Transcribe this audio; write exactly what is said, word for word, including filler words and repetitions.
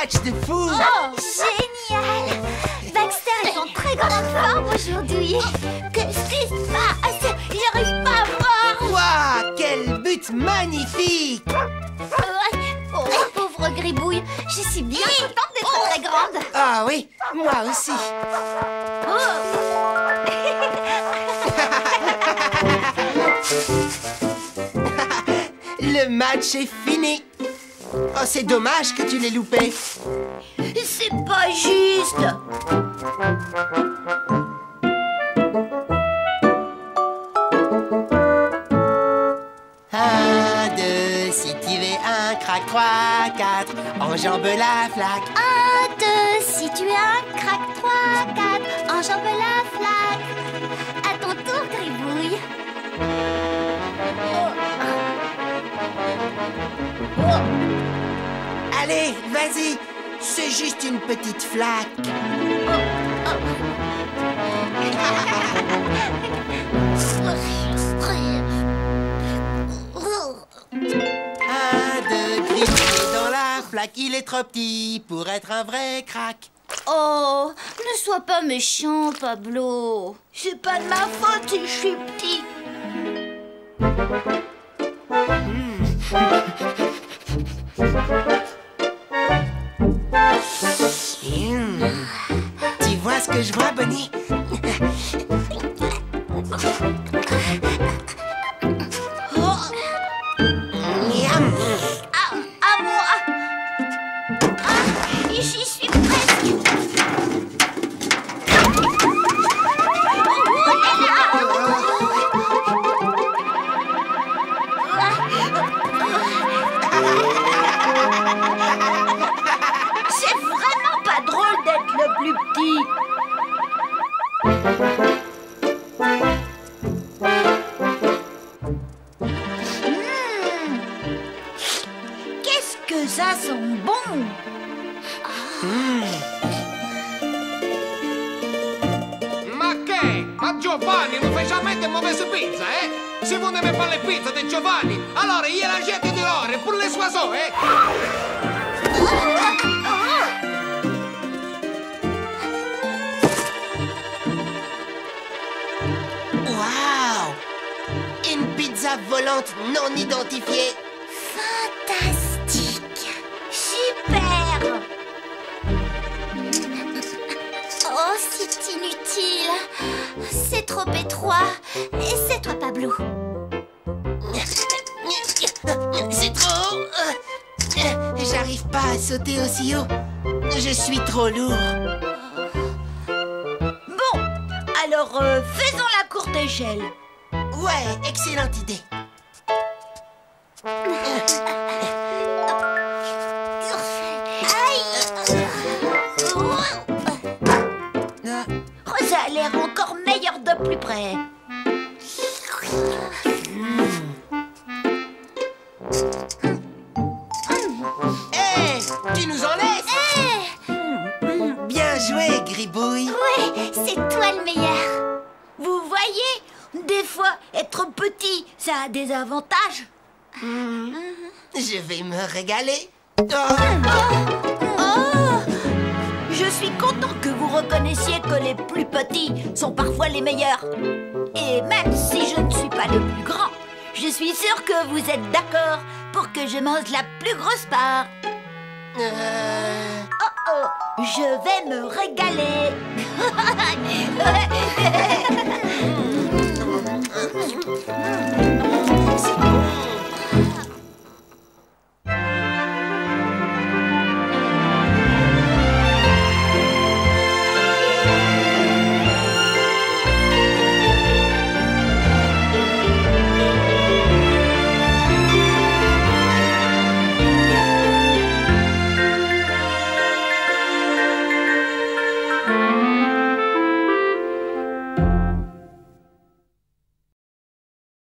match de foot. Oh, génial! Baxter est en très grande forme aujourd'hui. Qu'est-ce qui se passe? J'arrive pas à voir. Waouh, quel but magnifique! Oh, pauvre Gribouille, je suis bien contente d'être très grande. Ah oui, moi aussi. Le match est fini. Oh, c'est dommage que tu l'aies loupé. C'est pas juste. Un, deux, si tu veux un crack, trois, quatre, enjambe la flaque. Un, deux, si tu as un crack, trois, quatre, enjambe la flaque. À ton tour, Gribouille. Allez, vas-y, c'est juste une petite flaque. Un, deux, Gribouille dans la flaque, il est trop petit pour être un vrai crack. Oh, ne sois pas méchant, Pablo. C'est pas de ma faute si je suis petit. Mmh. Tu vois ce que je vois, Bonnie? Miam. À, à moi. Ah, j'y suis presque. C'est vraiment pas drôle d'être le plus petit. Mmh. Qu'est-ce que ça sent bon. Ma che? Ma Giovanni non fait jamais de mauvaise pizza, eh? Si vous n'aimez pas les pizzas de Giovanni, alors il la jette dehors pour les oiseaux, eh? Waouh! Une pizza volante non identifiée. Fantastique. Super. Oh, c'est inutile. C'est trop étroit. Essaie-toi, Pablo. C'est trop haut. J'arrive pas à sauter aussi haut. Je suis trop lourd. Bon, alors euh, faisons la courte échelle. Ouais, excellente idée. Oh, ça a l'air encore meilleur de plus près. Hé, tu nous en laisses? Bien joué, Gribouille. Ouais, c'est toi le meilleur. Vous voyez, des fois, être petit, ça a des avantages. Je vais me régaler. Oh. Oh! Je suis content que vous reconnaissiez que les plus petits sont parfois les meilleurs. Et même si je ne suis pas le plus grand, je suis sûre que vous êtes d'accord pour que je mange la plus grosse part. Euh, Oh oh, je vais me régaler.